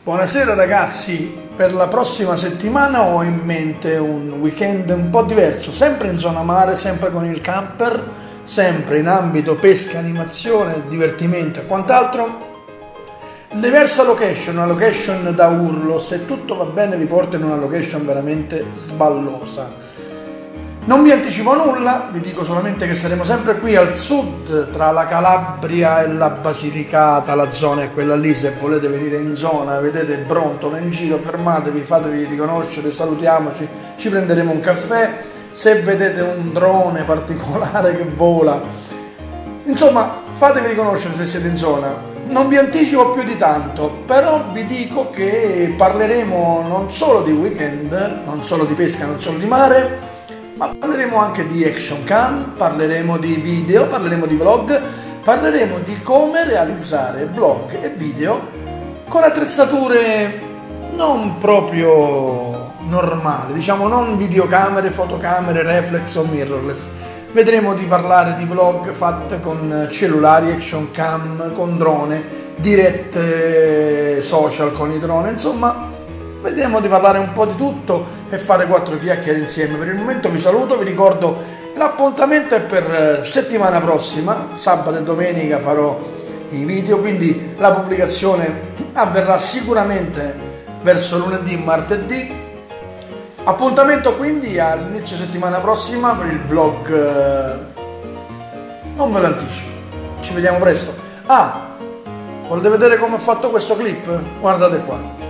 Buonasera ragazzi, per la prossima settimana ho in mente un weekend un po' diverso, sempre in zona mare, sempre con il camper, sempre in ambito pesca, animazione, divertimento e quant'altro. Diversa location, una location da urlo, se tutto va bene vi porto in una location veramente sballosa. Non vi anticipo nulla, vi dico solamente che saremo sempre qui al sud, tra la Calabria e la Basilicata, la zona è quella lì. Se volete venire in zona, vedete il brontolo in giro, fermatevi, fatevi riconoscere, salutiamoci, ci prenderemo un caffè. Se vedete un drone particolare che vola, insomma, fatevi riconoscere se siete in zona. Non vi anticipo più di tanto, però vi dico che parleremo non solo di weekend, non solo di pesca, non solo di mare, ma parleremo anche di action cam, parleremo di video, parleremo di vlog, parleremo di come realizzare vlog e video con attrezzature non proprio normali, diciamo non videocamere, fotocamere, reflex o mirrorless. Vedremo di parlare di vlog fatte con cellulari, action cam, con drone, dirette social con i drone, insomma. Vediamo di parlare un po' di tutto e fare quattro chiacchiere insieme. Per il momento vi saluto, vi ricordo che l'appuntamento è per settimana prossima, sabato e domenica farò i video, quindi la pubblicazione avverrà sicuramente verso lunedì e martedì. Appuntamento quindi all'inizio settimana prossima per il vlog, non ve lo anticipo, ci vediamo presto. Volete vedere come ho fatto questo clip? Guardate qua.